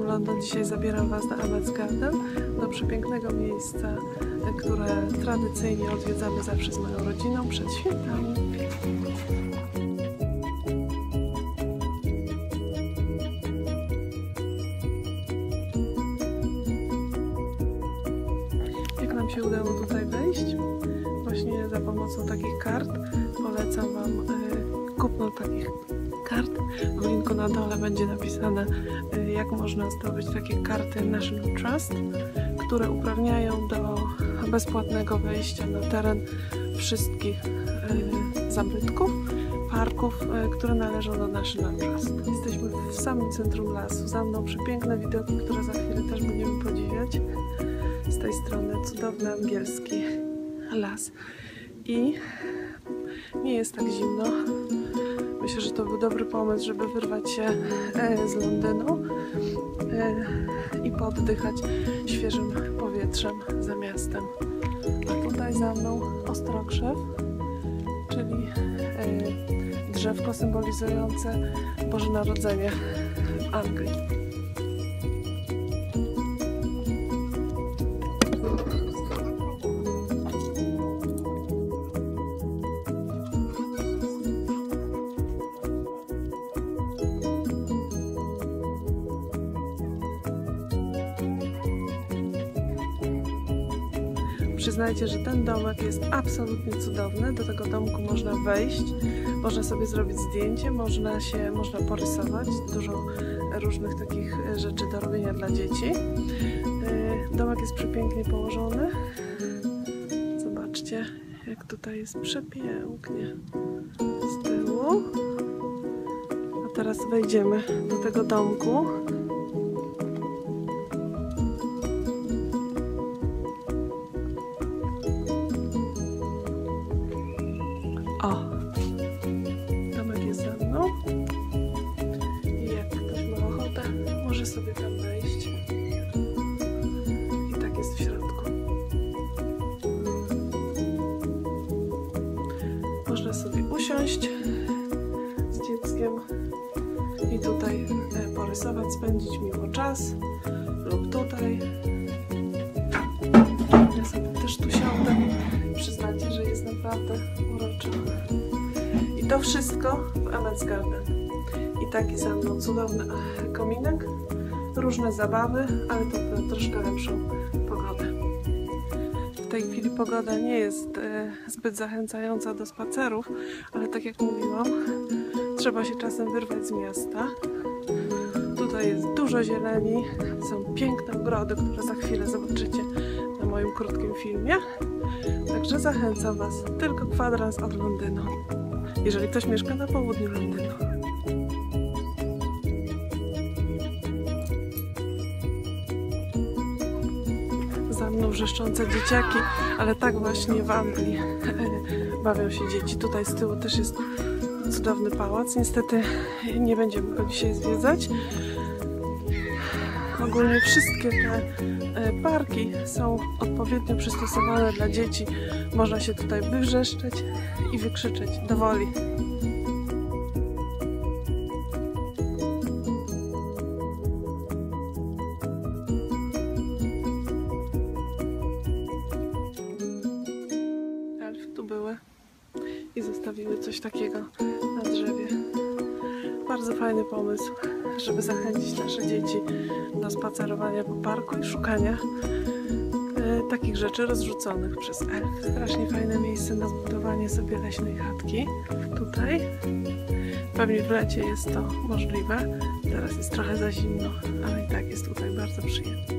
London dzisiaj zabieram Was na Emmet's Garden, do przepięknego miejsca, które tradycyjnie odwiedzamy zawsze z moją rodziną przed świętami. Jak nam się udało tutaj wejść? Właśnie za pomocą takich kart. Polecam Wam kupno takich kart. W linku na dole będzie napisane, jak można zdobyć takie karty National Trust, które uprawniają do bezpłatnego wejścia na teren wszystkich zabytków, parków, które należą do National Trust. Jesteśmy w samym centrum lasu. Za mną przepiękne widoki, które za chwilę też będziemy podziwiać. Z tej strony cudowny angielski las. I nie jest tak zimno. Myślę, że to był dobry pomysł, żeby wyrwać się z Londynu i poddychać świeżym powietrzem za miastem. A tutaj za mną ostrokrzew, czyli drzewko symbolizujące Boże Narodzenie w Anglii. Przyznajcie, że ten domek jest absolutnie cudowny. Do tego domku można wejść, można sobie zrobić zdjęcie, można porysować. Dużo różnych takich rzeczy do robienia dla dzieci. Domek jest przepięknie położony. Zobaczcie, jak tutaj jest przepięknie z tyłu. A teraz wejdziemy do tego domku. O! Domek jest za mną i jak ktoś ma ochotę, może sobie tam wejść. I tak jest w środku. Można sobie usiąść z dzieckiem i tutaj porysować, spędzić miło czas lub tutaj. Ja sobie też tu siądę. Przyznacie, że jest naprawdę uroczo. I to wszystko w Emmet's Garden. I taki za mną cudowny kominek, różne zabawy, ale to troszkę lepszą pogodę. W tej chwili pogoda nie jest zbyt zachęcająca do spacerów, ale tak jak mówiłam, trzeba się czasem wyrwać z miasta. Tutaj jest dużo zieleni, są piękne ogrody, które za chwilę zobaczycie na moim krótkim filmie. Także zachęcam Was, tylko kwadrans od Londynu, jeżeli ktoś mieszka na południu Londynu. Za mną wrzeszczące dzieciaki, ale tak właśnie w Anglii bawią się dzieci. Tutaj z tyłu też jest cudowny pałac. Niestety nie będziemy go dzisiaj zwiedzać. Ogólnie wszystkie te parki są odpowiednio przystosowane dla dzieci. Można się tutaj wywrzeszczeć i wykrzyczeć do woli. Elfy tu były i zostawiły coś takiego na drzewie. Bardzo fajny pomysł, żeby zachęcić nasze dzieci do spacerowania po parku i szukania takich rzeczy rozrzuconych przez elfy. Strasznie fajne miejsce na zbudowanie sobie leśnej chatki. Tutaj. Pewnie w lecie jest to możliwe. Teraz jest trochę za zimno, ale i tak jest tutaj bardzo przyjemnie.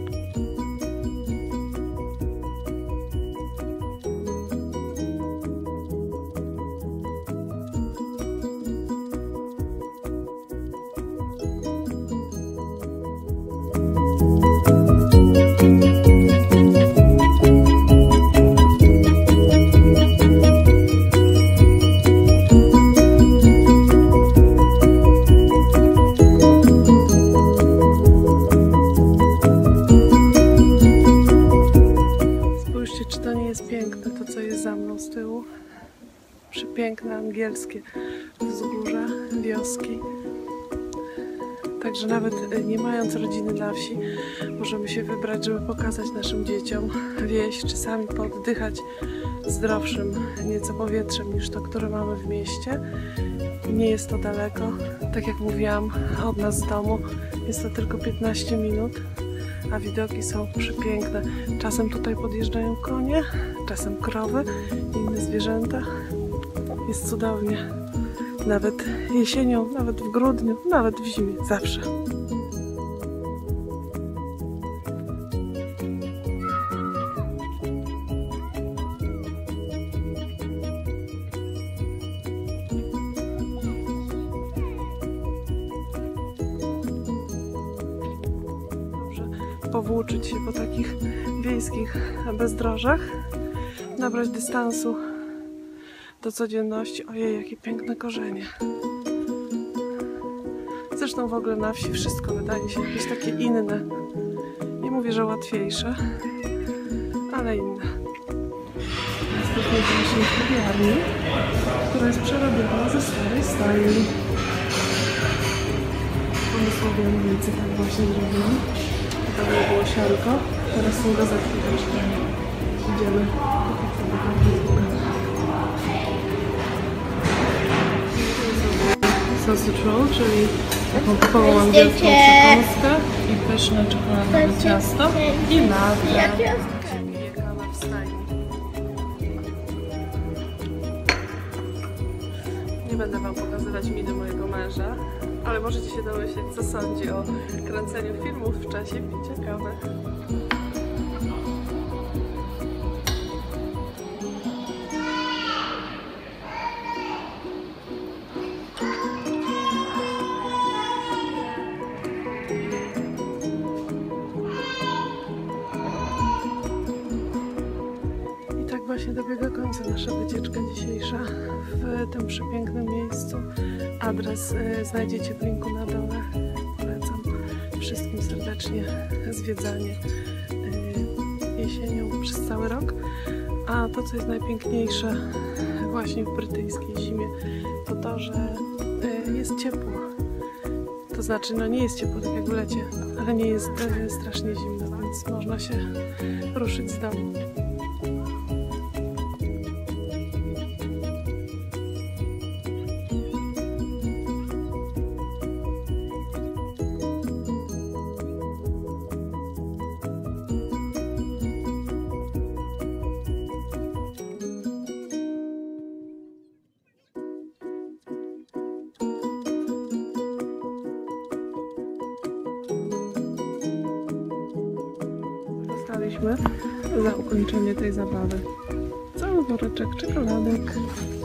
Przepiękne angielskie wzgórza, wioski. Także nawet nie mając rodziny na wsi, możemy się wybrać, żeby pokazać naszym dzieciom wieś, czy sami poddychać zdrowszym nieco powietrzem niż to, które mamy w mieście. Nie jest to daleko, tak jak mówiłam, od nas z domu jest to tylko 15 minut, a widoki są przepiękne. Czasem tutaj podjeżdżają konie, czasem krowy, inne zwierzęta. Jest cudownie. Nawet jesienią, nawet w grudniu, nawet w zimie, zawsze. Powłóczyć się po takich wiejskich bezdrożach, nabrać dystansu do codzienności. Ojej, jakie piękne korzenie. Zresztą w ogóle na wsi wszystko wydaje się jakieś takie inne. Nie mówię, że łatwiejsze, ale inne. Jesteśmy w naszej kawiarni, która jest przerobiona ze starej stajni. Pomysłowiannicy tak właśnie zrobili. To było siarko, teraz są gazetki jeszcze. Idziemy. Sausage roll, czyli taką typową angielską przekąskę i pyszne czekoladowe ciasto i latę piekana w stajni. Nie będę wam pokazywać miny mojego męża, ale możecie się domyśleć, co sądzi o kręceniu filmów w czasie picia kawy. I tak właśnie dobiega końca nasza wycieczka dzisiejsza w tym przepięknym miejscu. Adres znajdziecie w linku na dole. Polecam wszystkim serdecznie zwiedzanie jesienią przez cały rok. A to, co jest najpiękniejsze właśnie w brytyjskiej zimie, to to, że jest ciepło. To znaczy, no nie jest ciepło tak jak w lecie, ale nie jest strasznie zimno, więc można się ruszyć z domu. Dostaliśmy za ukończenie tej zabawy cały woreczek czekoladek.